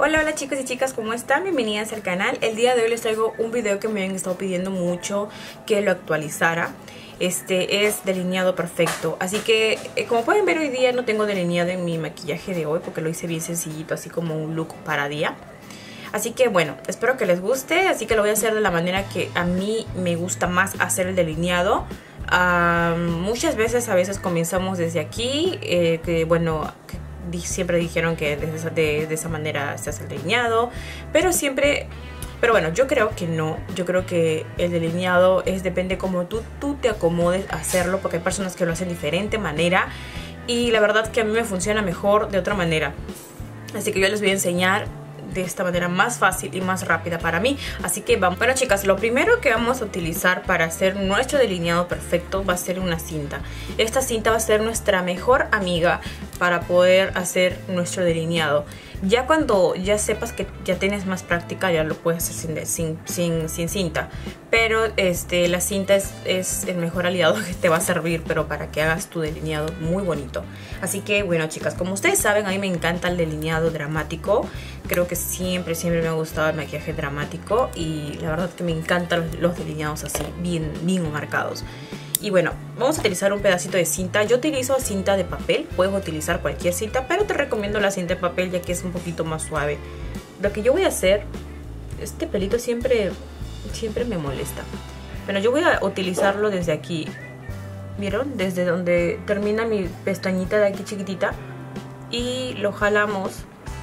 Hola, hola chicos y chicas, ¿cómo están? Bienvenidas al canal. El día de hoy les traigo un video que me han estado pidiendo mucho que lo actualizara. Este es delineado perfecto. Así que, como pueden ver, hoy día no tengo delineado en mi maquillaje de hoy porque lo hice bien sencillito, así como un look para día. Así que bueno, espero que les guste. Así que lo voy a hacer de la manera que a mí me gusta más hacer el delineado. Muchas veces, a veces comenzamos desde aquí, que bueno... siempre dijeron que de esa manera se hace el delineado, pero bueno, yo creo que no. Yo creo que el delineado depende como tú te acomodes a hacerlo, porque hay personas que lo hacen de diferente manera y la verdad que a mí me funciona mejor de otra manera. Así que yo les voy a enseñar de esta manera más fácil y más rápida para mí. Así que vamos. Bueno chicas, lo primero que vamos a utilizar para hacer nuestro delineado perfecto va a ser una cinta. Esta cinta va a ser nuestra mejor amiga para poder hacer nuestro delineado. Ya cuando ya sepas que ya tienes más práctica, ya lo puedes hacer sin cinta. Pero la cinta es el mejor aliado que te va a servir, pero para que hagas tu delineado muy bonito. Así que bueno chicas, como ustedes saben, a mí me encanta el delineado dramático. Creo que siempre me ha gustado el maquillaje dramático y la verdad que me encantan los delineados así, bien marcados. Y bueno, vamos a utilizar un pedacito de cinta. Yo utilizo cinta de papel, puedes utilizar cualquier cinta, pero te recomiendo la cinta de papel ya que es un poquito más suave. Lo que yo voy a hacer, este pelito siempre me molesta. Bueno, yo voy a utilizarlo desde aquí. ¿Vieron? Desde donde termina mi pestañita de aquí chiquitita. Y lo jalamos.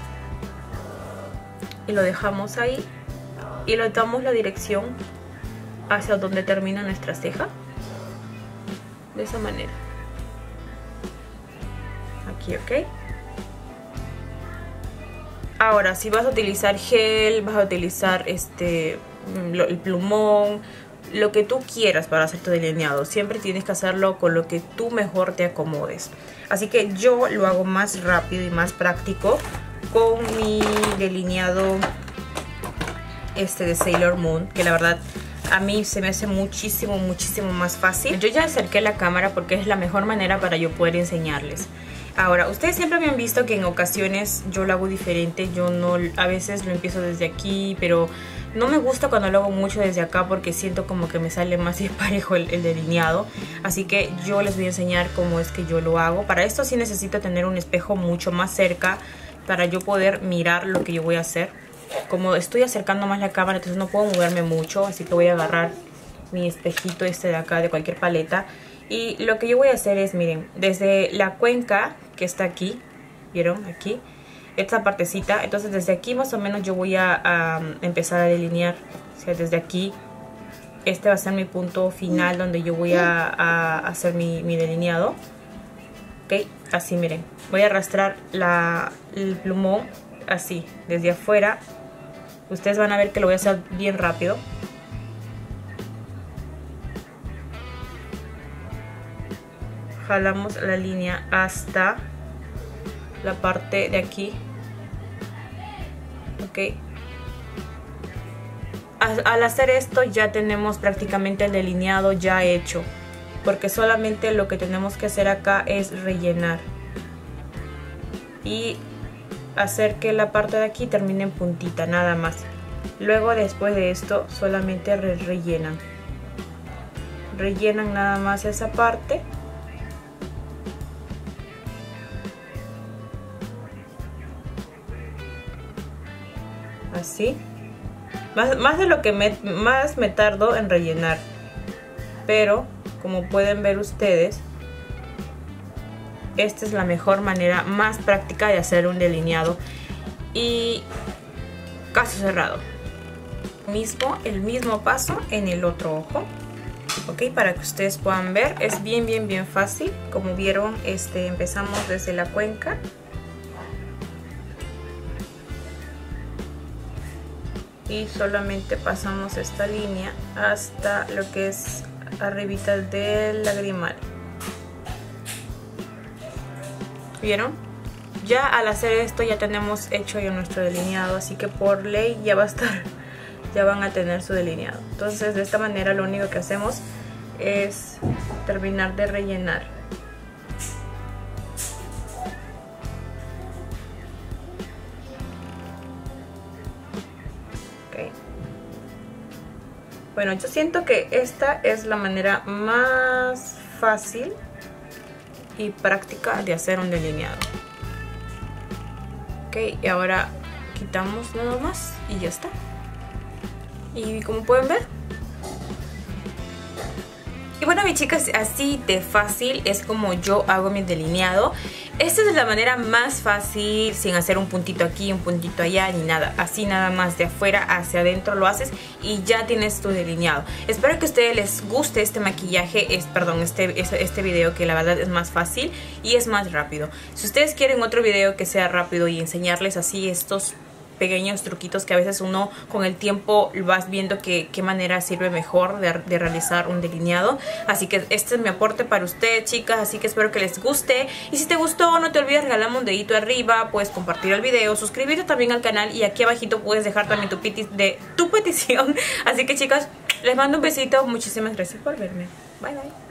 Y lo dejamos ahí. Y le damos la dirección hacia donde termina nuestra ceja. De esa manera. Aquí, ¿ok? Ahora, si vas a utilizar gel, vas a utilizar el plumón, lo que tú quieras para hacer tu delineado. Siempre tienes que hacerlo con lo que tú mejor te acomodes. Así que yo lo hago más rápido y más práctico con mi delineado de Sailor Moon, que la verdad a mí se me hace muchísimo más fácil. Yo ya acerqué la cámara porque es la mejor manera para yo poder enseñarles. Ahora, ustedes siempre me han visto que en ocasiones yo lo hago diferente. Yo no, a veces lo empiezo desde aquí, pero no me gusta cuando lo hago mucho desde acá porque siento como que me sale más disparejo el delineado. Así que yo les voy a enseñar cómo es que yo lo hago. Para esto sí necesito tener un espejo mucho más cerca para yo poder mirar lo que yo voy a hacer. Como estoy acercando más la cámara, entonces no puedo moverme mucho, así que voy a agarrar mi espejito de acá, de cualquier paleta. Y lo que yo voy a hacer es, miren, desde la cuenca que está aquí, ¿vieron? Aquí, esta partecita. Entonces desde aquí más o menos yo voy a empezar a delinear. O sea, desde aquí, este va a ser mi punto final donde yo voy a hacer mi delineado. Ok, así miren, voy a arrastrar el plumón así, desde afuera. Ustedes van a ver que lo voy a hacer bien rápido. Jalamos la línea hasta la parte de aquí. Ok. Al hacer esto ya tenemos prácticamente el delineado ya hecho. Porque solamente lo que tenemos que hacer acá es rellenar. Y hacer que la parte de aquí termine en puntita, nada más. Luego después de esto solamente rellenan nada más esa parte. Así. Más de lo que más me tardo en rellenar, pero como pueden ver ustedes, esta es la mejor manera, más práctica de hacer un delineado. Y caso cerrado. El mismo paso en el otro ojo. Ok, para que ustedes puedan ver, es bien fácil. Como vieron, empezamos desde la cuenca. Y solamente pasamos esta línea hasta lo que es arribita del lagrimal. ¿Vieron? Ya al hacer esto ya tenemos hecho ya nuestro delineado, así que por ley ya va a estar, ya van a tener su delineado. Entonces de esta manera lo único que hacemos es terminar de rellenar. Bueno, yo siento que esta es la manera más fácil y práctica de hacer un delineado. Ok, y ahora quitamos nada más y ya está. Y como pueden ver. Y bueno, mis chicas, así de fácil es como yo hago mi delineado. Esta es la manera más fácil, sin hacer un puntito aquí, un puntito allá, ni nada. Así nada más de afuera hacia adentro lo haces y ya tienes tu delineado. Espero que a ustedes les guste este maquillaje, este video, que la verdad es más fácil y es más rápido. Si ustedes quieren otro video que sea rápido y enseñarles así estos pequeños truquitos que a veces uno con el tiempo vas viendo qué manera sirve mejor de realizar un delineado. Así que este es mi aporte para ustedes, chicas, así que espero que les guste. Y si te gustó, no te olvides regalarme un dedito arriba, puedes compartir el video, suscribirte también al canal y aquí abajito puedes dejar también tu petición. Así que chicas, les mando un besito, muchísimas gracias por verme. Bye bye.